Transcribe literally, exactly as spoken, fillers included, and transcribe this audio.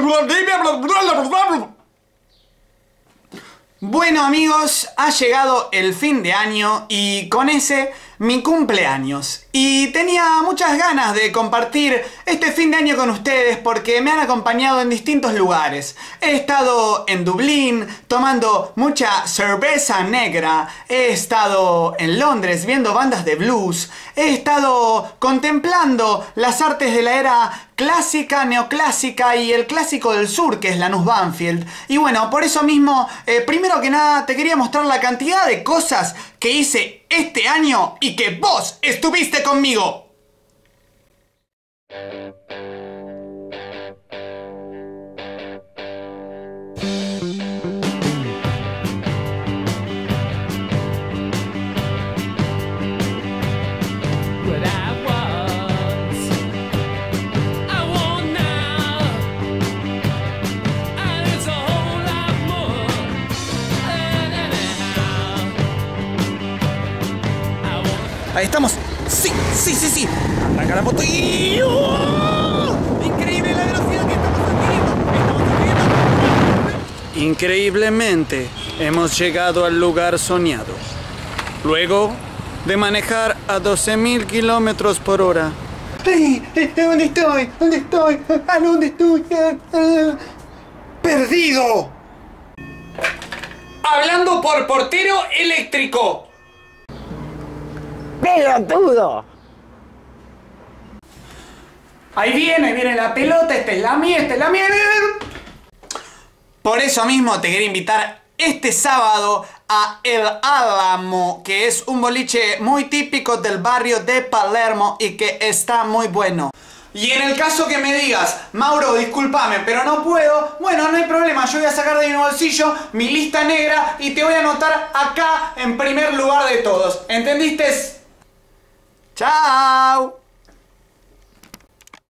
Bueno amigos, ha llegado el fin de año y con ese mi cumpleaños. Y tenía muchas ganas de compartir este fin de año con ustedes porque me han acompañado en distintos lugares. He estado en Dublín tomando mucha cerveza negra. He estado en Londres viendo bandas de blues. He estado contemplando las artes de la era clásica, neoclásica y el clásico del sur, que es Lanús Banfield. Y bueno, por eso mismo, eh, primero que nada, te quería mostrar la cantidad de cosas que hice este año y que vos estuviste conmigo. Ahí estamos. Sí, sí, sí, sí. Arranca la moto y... ¡Oh! Increíble la velocidad que estamos adquiriendo. Estamos adquiriendo. Increíblemente, hemos llegado al lugar soñado. Luego de manejar a doce mil kilómetros por hora. Ay, ¿dónde estoy? ¿Dónde estoy? ¿A dónde estoy? ¡Perdido! Hablando por portero eléctrico. ¡Pelotudo! Ahí viene, ahí viene la pelota, esta es la mía, esta es la mía. Por eso mismo te quería invitar este sábado a El Álamo, que es un boliche muy típico del barrio de Palermo y que está muy bueno. Y en el caso que me digas, Mauro, discúlpame, pero no puedo, bueno, no hay problema, yo voy a sacar de mi bolsillo mi lista negra y te voy a anotar acá en primer lugar de todos. ¿Entendiste? ¡Chao!